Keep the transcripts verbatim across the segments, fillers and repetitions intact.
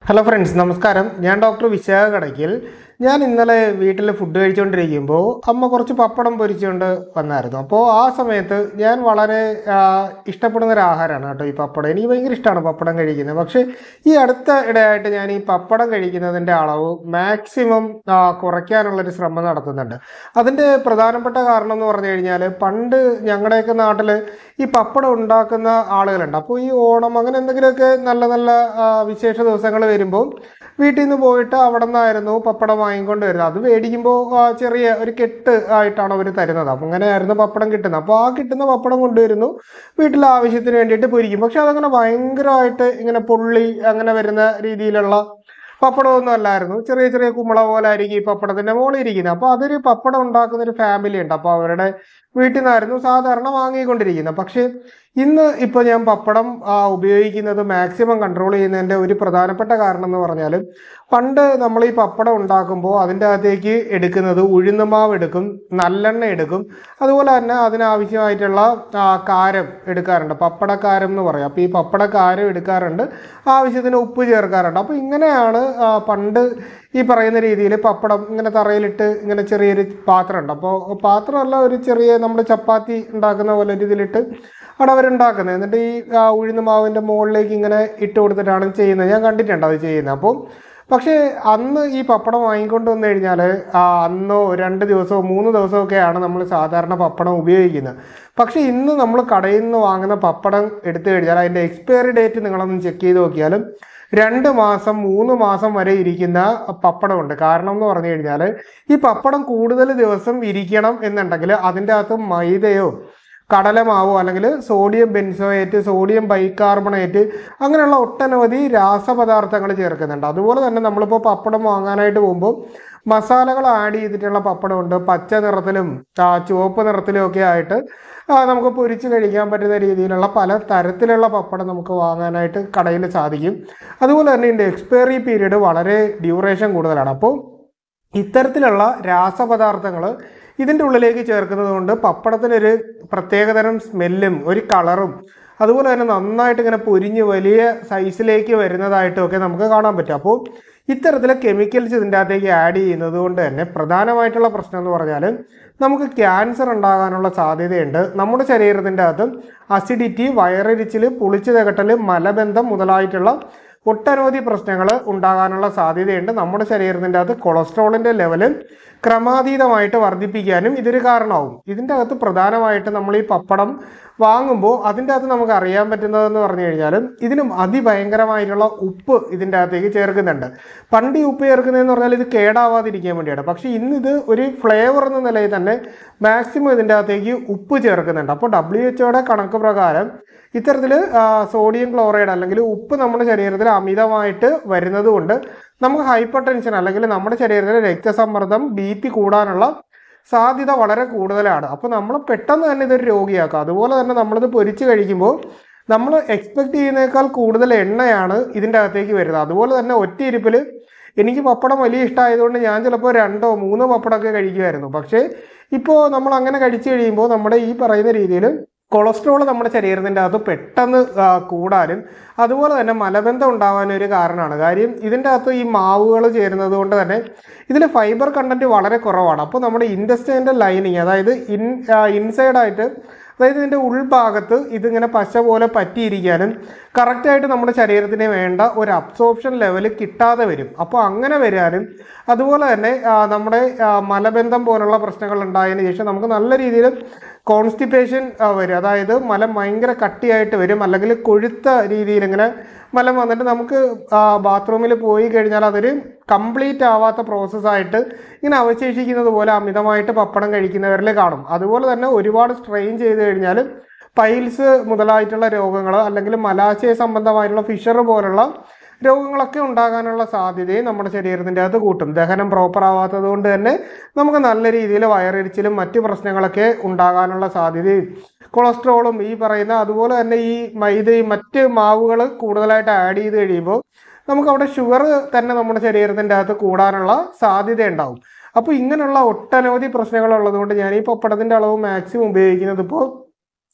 Hello friends, നമസ്കാരം. ഞാൻ doctor Vishakha Kadakkal. ഞാൻ ഇന്നലെ വീട്ടിൽ ഫുഡ് കഴിച്ചുകൊണ്ടിരിക്കുമ്പോൾ അമ്മ കുറച്ച് പപ്പടം പൊരിച്ചുകൊണ്ട് വന്നായിരുന്നു. അപ്പോൾ ആ സമയത്ത് ഞാൻ വളരെ ആ, ഇഷ്ടപ്പെടുന്ന ഒരു ആഹാരമാണ് കേട്ടോ ഈ പപ്പടം. എനിക്ക് ഭയങ്കര ഇഷ്ടമാണ് പപ്പടം കഴിക്കുന്നത്. പക്ഷേ ഈ അടുത്ത ഇടയായിട്ട് ഞാൻ ഈ പപ്പടം കഴിക്കുന്നതിൻ്റെ അളവ് മാക്സിമം കുറയ്ക്കാനുള്ളൊരു ശ്രമം നടത്തുന്നുണ്ട്. അതിൻ്റെ പ്രധാനപ്പെട്ട കാരണം എന്ന് പറഞ്ഞു കഴിഞ്ഞാൽ, പണ്ട് ഞങ്ങളുടെയൊക്കെ നാട്ടിൽ ഈ പപ്പടം ഉണ്ടാക്കുന്ന ആളുകളുണ്ട്. അപ്പോൾ ഈ ഓണം അങ്ങനെ എന്തെങ്കിലുമൊക്കെ നല്ല നല്ല ആ, വിശേഷ ദിവസങ്ങൾ വരുമ്പോൾ വീട്ടിൽ നിന്ന് പോയിട്ട് അവിടെ നിന്നായിരുന്നു പപ്പടം വാങ്ങിക്കൊണ്ട് വരുന്നത്. അത് മേടിക്കുമ്പോൾ ആ, ചെറിയ ഒരു കെട്ട് ആയിട്ടാണ് അവർ തരുന്നത്. അപ്പം അങ്ങനെയായിരുന്നു പപ്പടം കിട്ടുന്നത്. അപ്പോൾ ആ കിട്ടുന്ന പപ്പടം കൊണ്ടുവരുന്നു, വീട്ടിലെ ആവശ്യത്തിന് വേണ്ടിയിട്ട് പൊരിക്കും. പക്ഷെ അതങ്ങനെ ഭയങ്കരമായിട്ട് ഇങ്ങനെ പൊള്ളി അങ്ങനെ വരുന്ന രീതിയിലുള്ള പപ്പടമൊന്നും അല്ലായിരുന്നു. ചെറിയ ചെറിയ കുമ്പള പോലെ ആയിരിക്കും ഈ പപ്പടത്തിൻ്റെ മുകളിൽ ഇരിക്കുന്നത്. അപ്പോൾ അതൊരു പപ്പടം ഉണ്ടാക്കുന്ന ഒരു ഫാമിലി ഉണ്ട്. അപ്പോൾ അവരുടെ വീട്ടിൽ നിന്നായിരുന്നു സാധാരണ വാങ്ങിക്കൊണ്ടിരിക്കുന്നത്. പക്ഷേ ഇന്ന് ഇപ്പോൾ ഞാൻ പപ്പടം ആ, ഉപയോഗിക്കുന്നത് മാക്സിമം കൺട്രോൾ ചെയ്യുന്നതിൻ്റെ ഒരു പ്രധാനപ്പെട്ട കാരണം എന്ന് പറഞ്ഞാൽ, പണ്ട് നമ്മൾ ഈ പപ്പടം ഉണ്ടാക്കുമ്പോൾ അതിൻ്റെ അകത്തേക്ക് എടുക്കുന്നത് ഉഴുന്നുമാവ് എടുക്കും, നല്ലെണ്ണ എടുക്കും, അതുപോലെ തന്നെ അതിനാവശ്യമായിട്ടുള്ള ആ, കാരം എടുക്കാറുണ്ട്. പപ്പടക്കാരം എന്ന് പറയും. അപ്പോൾ ഈ പപ്പടക്കാരം എടുക്കാറുണ്ട്, ആവശ്യത്തിന് ഉപ്പ് ചേർക്കാറുണ്ട്. അപ്പോൾ ഇങ്ങനെയാണ് ആ, പണ്ട് ഈ പറയുന്ന രീതിയിൽ പപ്പടം ഇങ്ങനെ തറയിലിട്ട് ഇങ്ങനെ ചെറിയൊരു പാത്രമുണ്ട്. അപ്പോൾ പാത്രമല്ല, ഒരു ചെറിയ നമ്മൾ ചപ്പാത്തി ഉണ്ടാക്കുന്ന പോലെ രീതിയിലിട്ട് അവിടെ അവരുണ്ടാക്കുന്നത്. എന്നിട്ട് ഈ ആ, ഉഴുന്ന് മാവിൻ്റെ മുകളിലേക്ക് ഇങ്ങനെ ഇട്ട് കൊടുത്തിട്ടാണ് ചെയ്യുന്നത്. ഞാൻ കണ്ടിട്ടുണ്ട് അത് ചെയ്യുന്നത്. അപ്പോൾ പക്ഷേ അന്ന് ഈ പപ്പടം വാങ്ങിക്കൊണ്ട് വന്നു കഴിഞ്ഞാൽ അന്നോ രണ്ട് ദിവസമോ മൂന്ന് ദിവസമൊക്കെയാണ് നമ്മൾ സാധാരണ പപ്പടം ഉപയോഗിക്കുന്നത്. പക്ഷേ ഇന്ന് നമ്മൾ കടയിൽ നിന്ന് വാങ്ങുന്ന പപ്പടം എടുത്തു കഴിഞ്ഞാൽ അതിൻ്റെ എക്സ്പയറി ഡേറ്റ് നിങ്ങളൊന്ന് ചെക്ക് ചെയ്ത് നോക്കിയാലും രണ്ട് മാസം മൂന്ന് മാസം വരെ ഇരിക്കുന്ന പപ്പടമുണ്ട്. കാരണം എന്ന് പറഞ്ഞു കഴിഞ്ഞാൽ, ഈ പപ്പടം കൂടുതൽ ദിവസം ഇരിക്കണം എന്നുണ്ടെങ്കിൽ അതിൻ്റെ അകത്ത് മൈദയോ കടലമാവോ അല്ലെങ്കിൽ സോഡിയം ബെൻസോയേറ്റ്, സോഡിയം ബൈകാർബണേറ്റ് അങ്ങനെയുള്ള ഒട്ടനവധി രാസപദാർത്ഥങ്ങൾ ചേർക്കുന്നുണ്ട്. അതുപോലെ തന്നെ നമ്മളിപ്പോൾ പപ്പടം വാങ്ങാനായിട്ട് പോകുമ്പോൾ മസാലകൾ ആഡ് ചെയ്തിട്ടുള്ള പപ്പടമുണ്ട്. പച്ച നിറത്തിലും ആ, ചുവപ്പ് നിറത്തിലും ഒക്കെ ആയിട്ട് ആ, നമുക്ക് പൊരിച്ച് കഴിക്കാൻ പറ്റുന്ന രീതിയിലുള്ള പല തരത്തിലുള്ള പപ്പടം നമുക്ക് വാങ്ങാനായിട്ട് കടയിൽ സാധിക്കും. അതുപോലെ തന്നെ ഇതിൻ്റെ എക്സ്പയറി പീരീഡ് വളരെ ഡ്യൂറേഷൻ കൂടുതലാണ്. അപ്പോൾ ഇത്തരത്തിലുള്ള രാസപദാർത്ഥങ്ങൾ ഇതിൻ്റെ ഉള്ളിലേക്ക് ചേർക്കുന്നത് കൊണ്ട് പപ്പടത്തിനൊരു പ്രത്യേകതരം സ്മെല്ലും ഒരു കളറും അതുപോലെ തന്നെ നന്നായിട്ട് ഇങ്ങനെ പൊരിഞ്ഞ് വലിയ സൈസിലേക്ക് വരുന്നതായിട്ടും ഒക്കെ നമുക്ക് കാണാൻ പറ്റും. അപ്പോൾ ഇത്തരത്തിലെ കെമിക്കൽസ് ഇതിൻ്റെ അകത്തേക്ക് ആഡ് ചെയ്യുന്നത് കൊണ്ട് തന്നെ പ്രധാനമായിട്ടുള്ള പ്രശ്നം എന്ന് പറഞ്ഞാൽ, നമുക്ക് ക്യാൻസർ ഉണ്ടാകാനുള്ള സാധ്യതയുണ്ട്. നമ്മുടെ ശരീരത്തിൻ്റെ അകത്ത് അസിഡിറ്റി, വയറിരിച്ചിൽ, പുളിച്ചു തകട്ടൽ, മലബന്ധം മുതലായിട്ടുള്ള ഒട്ടനവധി പ്രശ്നങ്ങൾ ഉണ്ടാകാനുള്ള സാധ്യതയുണ്ട്. നമ്മുടെ ശരീരത്തിൻ്റെ അകത്ത് കൊളസ്ട്രോളിൻ്റെ ലെവല് ക്രമാതീതമായിട്ട് വർദ്ധിപ്പിക്കാനും ഇതൊരു കാരണമാവും. ഇതിൻ്റെ അകത്ത് പ്രധാനമായിട്ട് നമ്മൾ ഈ പപ്പടം വാങ്ങുമ്പോൾ അതിൻ്റെ അകത്ത് നമുക്ക് അറിയാൻ പറ്റുന്നതെന്ന് പറഞ്ഞു കഴിഞ്ഞാൽ, ഇതിനും അതിഭയങ്കരമായിട്ടുള്ള ഉപ്പ് ഇതിൻ്റെ അകത്തേക്ക് ചേർക്കുന്നുണ്ട്. പണ്ട് ഈ ഉപ്പ് ചേർക്കുന്നതെന്ന് പറഞ്ഞാൽ ഇത് കേടാവാതിരിക്കാൻ വേണ്ടിയാണ്. പക്ഷേ ഇന്നിത് ഒരു ഫ്ലേവർ എന്ന നിലയിൽ തന്നെ മാക്സിമം ഇതിൻ്റെ അകത്തേക്ക് ഉപ്പ് ചേർക്കുന്നുണ്ട്. അപ്പോൾ ഡബ്ല്യു എച്ച്ഒയുടെ കണക്ക് പ്രകാരം ഇത്തരത്തിൽ സോഡിയം ക്ലോറൈഡ് അല്ലെങ്കിൽ ഉപ്പ് നമ്മുടെ ശരീരത്തിൽ അമിതമായിട്ട് വരുന്നത് കൊണ്ട് നമുക്ക് ഹൈപ്പർ ടെൻഷൻ അല്ലെങ്കിൽ നമ്മുടെ ശരീരത്തിലെ രക്തസമ്മർദ്ദം, ബി പി കൂടാനുള്ള സാധ്യത വളരെ കൂടുതലാണ്. അപ്പോൾ നമ്മൾ പെട്ടെന്ന് തന്നെ ഇതൊരു രോഗിയാക്കുക. അതുപോലെ തന്നെ നമ്മളിത് പൊരിച്ച് കഴിക്കുമ്പോൾ നമ്മൾ എക്സ്പെക്ട് ചെയ്യുന്നതിനേക്കാൾ കൂടുതൽ എണ്ണയാണ് ഇതിൻ്റെ അകത്തേക്ക് വരുന്നത്. അതുപോലെ തന്നെ ഒറ്റയിരിപ്പിൽ എനിക്ക് പപ്പടം വലിയ ഇഷ്ടമായതുകൊണ്ട് ഞാൻ ചിലപ്പോൾ രണ്ടോ മൂന്നോ പപ്പടമൊക്കെ കഴിക്കുമായിരുന്നു. പക്ഷേ ഇപ്പോൾ നമ്മൾ അങ്ങനെ കഴിച്ചു കഴിയുമ്പോൾ നമ്മുടെ ഈ പറയുന്ന രീതിയിൽ കൊളസ്ട്രോൾ നമ്മുടെ ശരീരത്തിൻ്റെ അകത്ത് പെട്ടെന്ന് ആ, കൂടാനും അതുപോലെ തന്നെ മലബന്ധം ഉണ്ടാകാനും ഒരു കാരണമാണ്. കാര്യം ഇതിൻ്റെ അകത്ത് ഈ മാവുകൾ ചേരുന്നത് കൊണ്ട് തന്നെ ഇതിൽ ഫൈബർ കണ്ടൻറ്റ് വളരെ കുറവാണ്. അപ്പോൾ നമ്മുടെ ഇൻറ്റസ്റ്റൈൻ്റെ ലൈനിങ്, അതായത് ഇൻ ഇൻസൈഡായിട്ട്, അതായത് ഇതിൻ്റെ ഉൾഭാഗത്ത് ഇതിങ്ങനെ പശ പോലെ പറ്റിയിരിക്കാനും കറക്റ്റായിട്ട് നമ്മുടെ ശരീരത്തിന് വേണ്ട ഒരു അബ്സോർപ്ഷൻ ലെവൽ കിട്ടാതെ വരും. അപ്പോൾ അങ്ങനെ വരാനും അതുപോലെ തന്നെ ആ, നമ്മുടെ ആ, മലബന്ധം പോലുള്ള പ്രശ്നങ്ങൾ ഉണ്ടായതിനു ശേഷം നമുക്ക് നല്ല രീതിയിൽ കോൺസ്റ്റിപ്പേഷൻ വരും. അതായത് മലം ഭയങ്കര കട്ടിയായിട്ട് വരും, അല്ലെങ്കിൽ കൊഴുത്ത രീതിയിൽ ഇങ്ങനെ മലം വന്നിട്ട് നമുക്ക് ബാത്റൂമിൽ പോയി കഴിഞ്ഞാൽ അതൊരു കംപ്ലീറ്റ് ആവാത്ത പ്രോസസ്സായിട്ട് ഇങ്ങനെ അവശേഷിക്കുന്നത് പോലെ അമിതമായിട്ട് പപ്പടം കഴിക്കുന്നവരിൽ കാണും. അതുപോലെ തന്നെ ഒരുപാട് സ്ട്രെയിൻ ചെയ്ത് കഴിഞ്ഞാൽ പൈൽസ് മുതലായിട്ടുള്ള രോഗങ്ങൾ അല്ലെങ്കിൽ മലാശയ സംബന്ധമായിട്ടുള്ള ഫിഷർ പോലുള്ള രോഗങ്ങളൊക്കെ ഉണ്ടാകാനുള്ള സാധ്യതയും നമ്മുടെ ശരീരത്തിൻ്റെ അകത്ത് കൂട്ടും. ദഹനം പ്രോപ്പർ ആവാത്തത് കൊണ്ട് തന്നെ നമുക്ക് നല്ല രീതിയിൽ വയറിരിച്ചിലും മറ്റു പ്രശ്നങ്ങളൊക്കെ ഉണ്ടാകാനുള്ള സാധ്യതയും കൊളസ്ട്രോളും ഈ പറയുന്ന അതുപോലെ തന്നെ ഈ മൈദയും മറ്റ് മാവുകൾ കൂടുതലായിട്ട് ആഡ് ചെയ്ത് കഴിയുമ്പോൾ നമുക്കവിടെ ഷുഗർ തന്നെ നമ്മുടെ ശരീരത്തിൻ്റെ അകത്ത് കൂടാനുള്ള സാധ്യത ഉണ്ടാവും. അപ്പോൾ ഇങ്ങനെയുള്ള ഒട്ടനവധി പ്രശ്നങ്ങളുള്ളത് കൊണ്ട് ഞാൻ ഈ പപ്പടത്തിൻ്റെ അളവ് മാക്സിമം ഉപയോഗിക്കുന്നത് ഇപ്പോൾ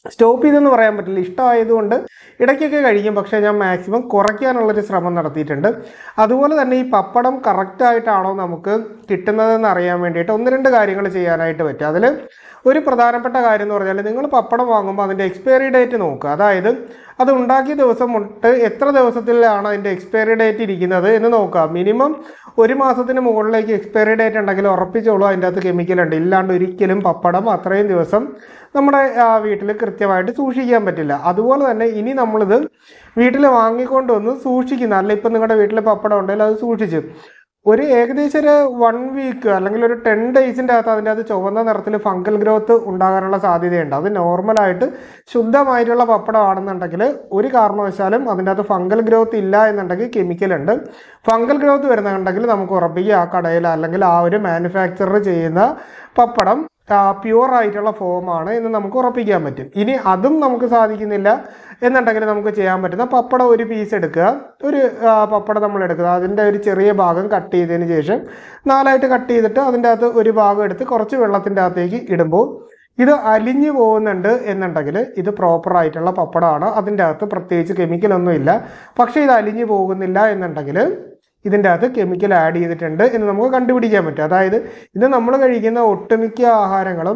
സ്റ്റോപ്പ് ചെയ്തെന്ന് പറയാൻ പറ്റില്ല, ഇഷ്ടമായതുകൊണ്ട് ഇടയ്ക്കൊക്കെ കഴിക്കും. പക്ഷേ ഞാൻ മാക്സിമം കുറയ്ക്കാനുള്ളൊരു ശ്രമം നടത്തിയിട്ടുണ്ട്. അതുപോലെ തന്നെ ഈ പപ്പടം കറക്റ്റായിട്ടാണോ നമുക്ക് കിട്ടുന്നതെന്ന് അറിയാൻ വേണ്ടിയിട്ട് ഒന്ന് രണ്ട് കാര്യങ്ങൾ ചെയ്യാനായിട്ട് പറ്റും. അതിൽ ഒരു പ്രധാനപ്പെട്ട കാര്യം എന്ന് പറഞ്ഞാൽ നിങ്ങൾ പപ്പടം വാങ്ങുമ്പോൾ അതിൻ്റെ എക്സ്പയറി ഡേറ്റ് നോക്കുക. അതായത് അത് ഉണ്ടാക്കിയ ദിവസം തൊട്ട് എത്ര ദിവസത്തിലാണ് അതിൻ്റെ എക്സ്പയറി ഡേറ്റ് ഇരിക്കുന്നത് എന്ന് നോക്കുക. മിനിമം ഒരു മാസത്തിന് മുകളിലേക്ക് എക്സ്പയറി ഡേറ്റ് ഉണ്ടെങ്കിൽ ഉറപ്പിച്ചോളൂ അതിൻ്റെ അകത്ത് കെമിക്കലുണ്ട്. ഇല്ലാണ്ട് ഒരിക്കലും പപ്പടം അത്രയും ദിവസം നമ്മുടെ വീട്ടിൽ കൃത്യമായിട്ട് സൂക്ഷിക്കാൻ പറ്റില്ല. അതുപോലെ തന്നെ ഇനി നമ്മളിത് വീട്ടിൽ വാങ്ങിക്കൊണ്ട് വന്ന് സൂക്ഷിക്കുന്ന, അല്ല ഇപ്പം നിങ്ങളുടെ വീട്ടിൽ പപ്പടം ഉണ്ടെങ്കിൽ അത് സൂക്ഷിച്ച് ഒരു ഏകദേശം ഒരു വൺ വീക്ക് അല്ലെങ്കിൽ ഒരു ടെൻ ഡേയ്സിൻ്റെ അകത്ത് അതിൻ്റെ അത് ചുവന്ന നിറത്തിൽ ഫംഗൽ ഗ്രോത്ത് ഉണ്ടാകാനുള്ള സാധ്യതയുണ്ട്. അത് നോർമലായിട്ട് ശുദ്ധമായിട്ടുള്ള പപ്പടം ആണെന്നുണ്ടെങ്കിൽ ഒരു കാരണവശാലും അതിൻ്റെ അകത്ത് ഫംഗൽ ഗ്രോത്ത് ഇല്ല എന്നുണ്ടെങ്കിൽ കെമിക്കലുണ്ട്. ഫംഗൽ ഗ്രോത്ത് വരുന്നുണ്ടെങ്കിൽ നമുക്ക് ഉറപ്പിക്കുക ആ കടയിൽ അല്ലെങ്കിൽ ആ ഒരു മാനുഫാക്ചറർ ചെയ്യുന്ന പപ്പടം പ്യുവർ ആയിട്ടുള്ള ഫോമാണ് എന്ന് നമുക്ക് ഉറപ്പിക്കാൻ പറ്റും. ഇനി അതും നമുക്ക് സാധിക്കുന്നില്ല എന്നുണ്ടെങ്കിൽ നമുക്ക് ചെയ്യാൻ പറ്റുന്ന പപ്പടം ഒരു പീസ് എടുക്കുക. ഒരു പപ്പടം നമ്മൾ എടുക്കുക, അതിൻ്റെ ഒരു ചെറിയ ഭാഗം കട്ട് ചെയ്തതിന് ശേഷം നാലായിട്ട് കട്ട് ചെയ്തിട്ട് അതിൻ്റെ അകത്ത് ഒരു ഭാഗം എടുത്ത് കുറച്ച് വെള്ളത്തിൻ്റെ അകത്തേക്ക് ഇടുമ്പോൾ ഇത് അലിഞ്ഞു പോകുന്നുണ്ട് എന്നുണ്ടെങ്കിൽ ഇത് പ്രോപ്പറായിട്ടുള്ള പപ്പടമാണ്. അതിൻ്റെ അകത്ത് പ്രത്യേകിച്ച് കെമിക്കലൊന്നും ഇല്ല. പക്ഷേ ഇത് അലിഞ്ഞു പോകുന്നില്ല എന്നുണ്ടെങ്കിൽ ഇതിൻ്റെ അകത്ത് കെമിക്കൽ ആഡ് ചെയ്തിട്ടുണ്ട് എന്ന് നമുക്ക് കണ്ടുപിടിക്കാൻ പറ്റും. അതായത് ഇത് നമ്മൾ കഴിക്കുന്ന ഒട്ടുമിക്ക ആഹാരങ്ങളും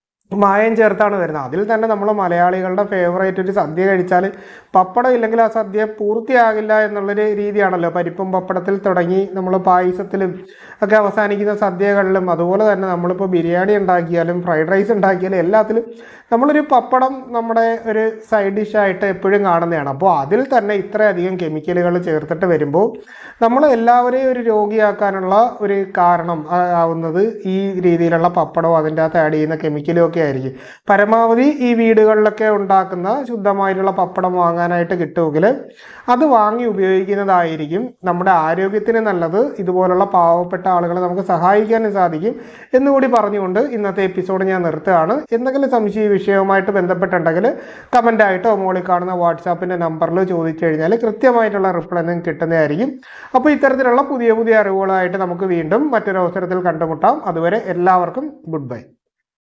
മായം ചേർത്താണ് വരുന്നത്. അതിൽ തന്നെ നമ്മൾ മലയാളികളുടെ ഫേവറേറ്റ് ഒരു സദ്യ കഴിച്ചാൽ പപ്പടം ഇല്ലെങ്കിൽ ആ സദ്യ പൂർത്തിയാകില്ല എന്നുള്ളൊരു രീതിയാണല്ലോ. പരിപ്പും പപ്പടത്തിൽ തുടങ്ങി നമ്മൾ പായസത്തിലും ഒക്കെ അവസാനിക്കുന്ന സദ്യകളിലും, അതുപോലെ തന്നെ നമ്മളിപ്പോൾ ബിരിയാണി ഉണ്ടാക്കിയാലും ഫ്രൈഡ് റൈസ് ഉണ്ടാക്കിയാലും എല്ലാത്തിലും നമ്മളൊരു പപ്പടം നമ്മുടെ ഒരു സൈഡ് ഡിഷായിട്ട് എപ്പോഴും കാണുന്നതാണ്. അപ്പോൾ അതിൽ തന്നെ ഇത്രയധികം കെമിക്കലുകൾ ചേർത്തിട്ട് വരുമ്പോൾ നമ്മൾ എല്ലാവരെയും ഒരു രോഗിയാക്കാനുള്ള ഒരു കാരണം ആവുന്നത് ഈ രീതിയിലുള്ള പപ്പടവും അതിൻ്റെ അകത്ത് ആഡ് ചെയ്യുന്ന കെമിക്കലും ഒക്കെ ആയിരിക്കും. പരമാവധി ഈ വീടുകളിലൊക്കെ ഉണ്ടാക്കുന്ന ശുദ്ധമായിട്ടുള്ള പപ്പടം വാങ്ങാനായിട്ട് കിട്ടുമെങ്കിൽ അത് വാങ്ങി ഉപയോഗിക്കുന്നതായിരിക്കും നമ്മുടെ ആരോഗ്യത്തിന് നല്ലത്. ഇതുപോലുള്ള പാവപ്പെട്ട ആളുകളെ നമുക്ക് സഹായിക്കാനും സാധിക്കും എന്നുകൂടി പറഞ്ഞുകൊണ്ട് ഇന്നത്തെ എപ്പിസോഡ് ഞാൻ നിർത്തുകയാണ്. എന്തെങ്കിലും സംശയ വിഷയവുമായിട്ട് ബന്ധപ്പെട്ടുണ്ടെങ്കിൽ കമൻ്റായിട്ടോ മുകളിൽ കാണുന്ന വാട്സാപ്പിൻ്റെ നമ്പറിൽ ചോദിച്ചു കഴിഞ്ഞാൽ കൃത്യമായിട്ടുള്ള റിപ്ലൈ നിങ്ങൾക്ക് കിട്ടുന്നതായിരിക്കും. അപ്പോൾ ഇത്തരത്തിലുള്ള പുതിയ പുതിയ അറിവുകളായിട്ട് നമുക്ക് വീണ്ടും മറ്റൊരു അവസരത്തിൽ കണ്ടുമുട്ടാം. അതുവരെ എല്ലാവർക്കും ഗുഡ് ബൈ.